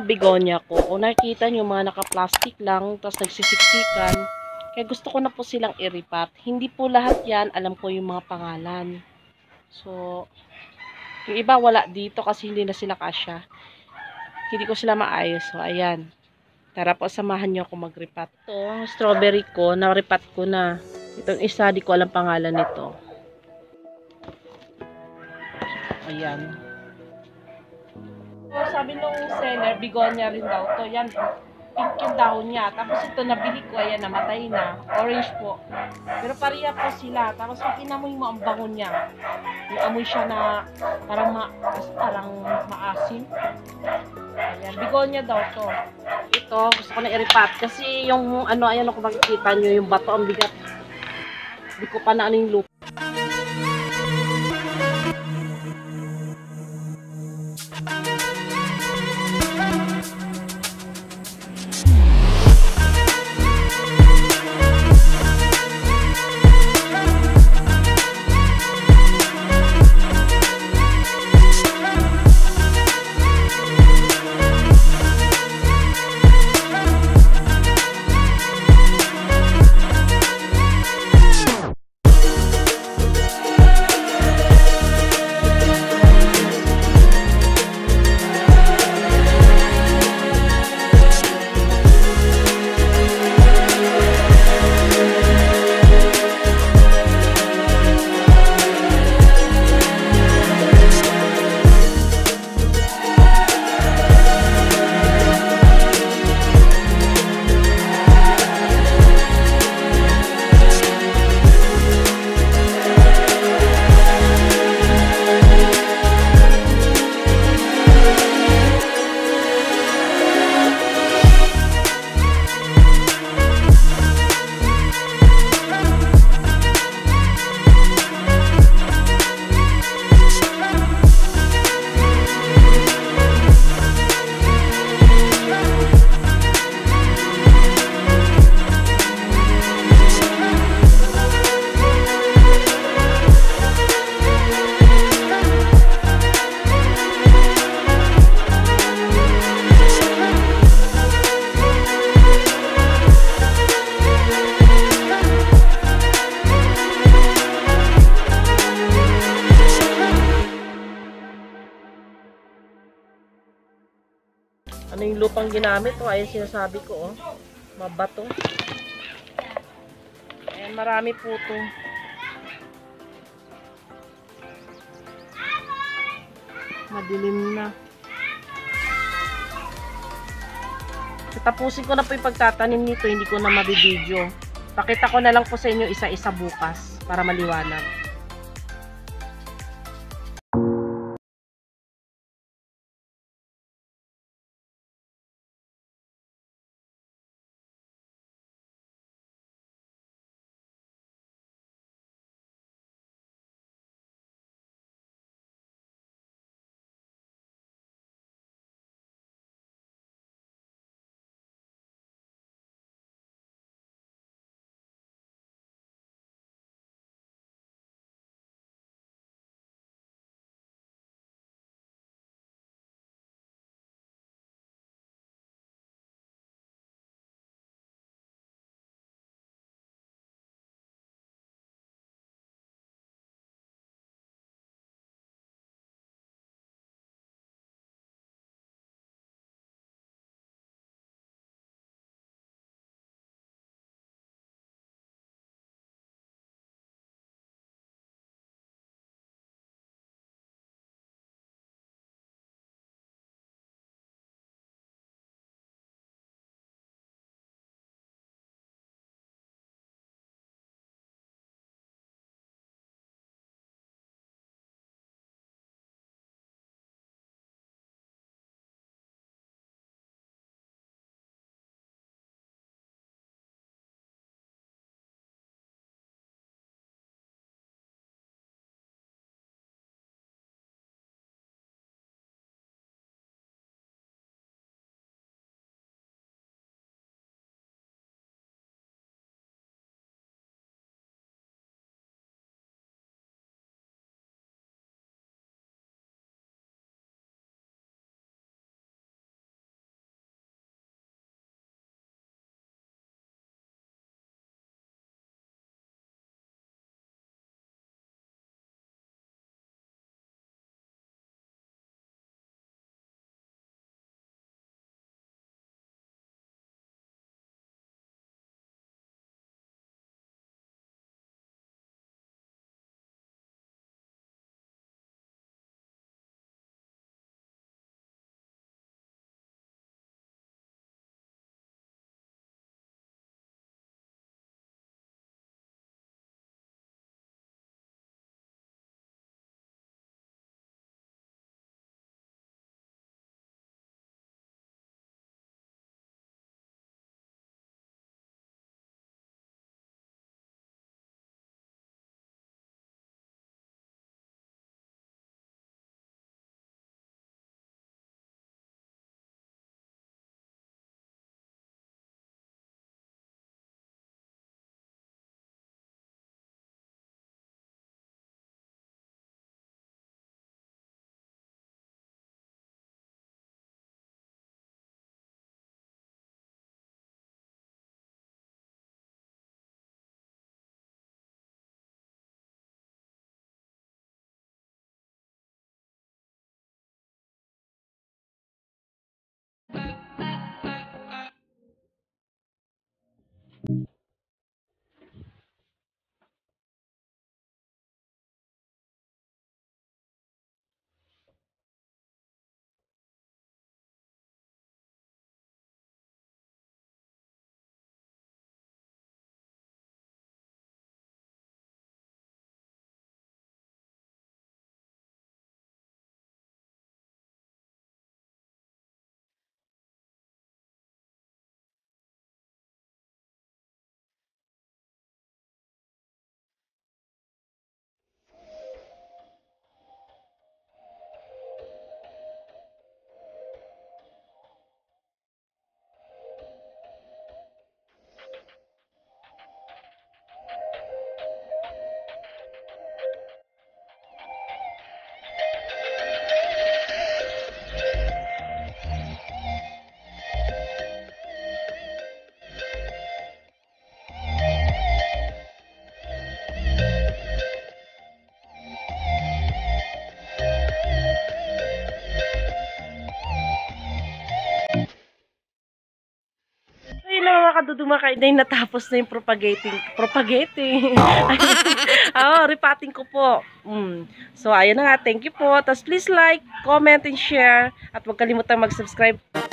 begonia ko, kung nakikita nyo, mga naka-plastic lang, tapos nagsisiksikan. Kaya gusto ko na po silang iripat. Hindi po lahat yan, alam ko yung mga pangalan. So, yung iba wala dito kasi hindi na sila kasya. Hindi ko sila maayos. So, ayan. Tara po, samahan nyo ako mag-ripat. Ito, ang strawberry ko, na-ripat ko na. Itong isa, di ko alam pangalan nito. Ayan. So, sabi nung seller, begonia rin daw to. Yan, pink yung dahon niya. Tapos ito, nabili ko, ayan, namatay na. Orange po. Pero pareha po sila. Tapos pag inamoy mo ang bango niya, yung amoy siya na parang maasim. Ayan, begonia daw to. Ito, gusto ko na i-repat. Kasi yung ano, ayan ako makikita nyo, yung bato, ang bigat. Hindi ko pa na ano yung lupa. Ano yung lupang ginamit? O, ayun sinasabi ko, oh. Mabato. Ayan, marami po ito. Madilim na. Tapusin ko na po yung pagtatanim nito. Hindi ko na mabibideo. Pakita ko na lang po sa inyo isa-isa bukas para maliwanag. Ayun lang mga kaduduma kayo na natapos na yung propagating. Repotting ko po. So, ayun na nga. Thank you po. Tapos, please like, comment, and share. At huwag kalimutang mag-subscribe.